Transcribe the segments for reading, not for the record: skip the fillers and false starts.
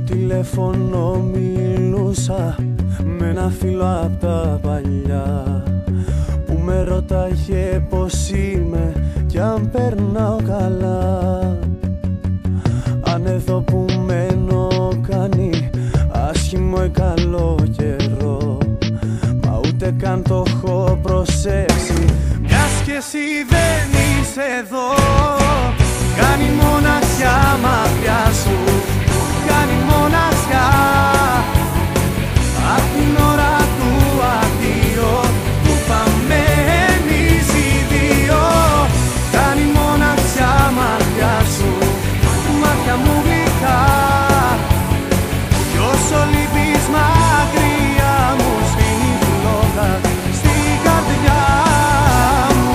τηλέφωνο μιλούσα με ένα φίλο απ' τα παλιά που με ρώταγε πως είμαι κι αν περνάω καλά. Αν εδώ που μένω κάνει άσχημο ή καλό καιρό, μα ούτε καν το έχω προσέξει, μιας κι εσύ δεν είσαι εδώ. Κάνει μοναξιά μακριά σου, κάνει μοναξιά απ' την ώρα του αντίο που πάμε εμείς οι δύο. Κάνει μοναξιά μακριά σου, μάτια μου γλυκά, κι όσο λείπεις μακριά μου σβήνει φλόγα στην καρδιά μου.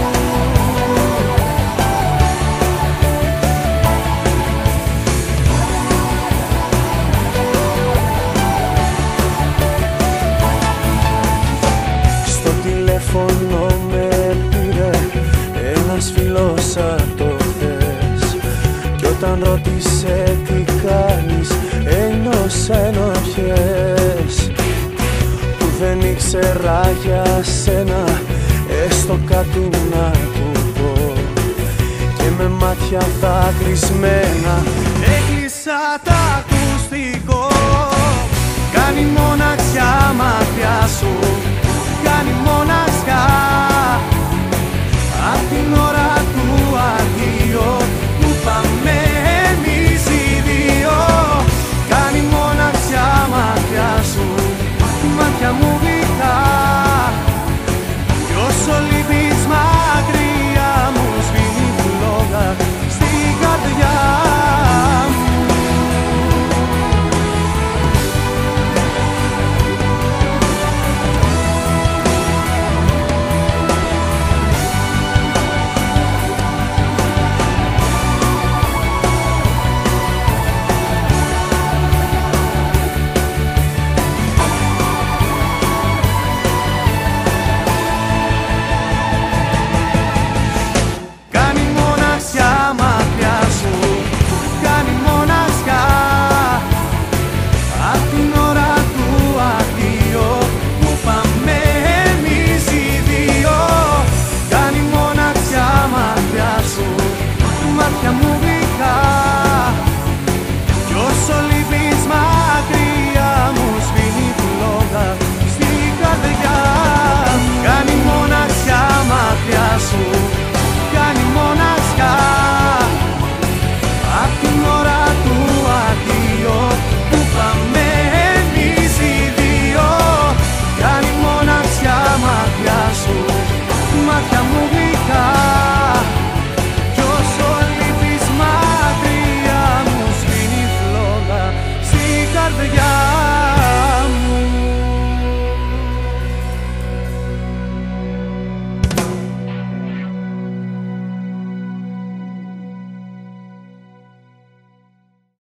Στο τηλέφωνο με πήρε ένας φίλος απ' το χθες κι όταν ρώτησε τι κάνεις ένιωσα ενοχές που δεν ήξερα για σένα έστω κάτι να του πω, και με μάτια δάκρυσμένα έκλεισα τα ακουστικό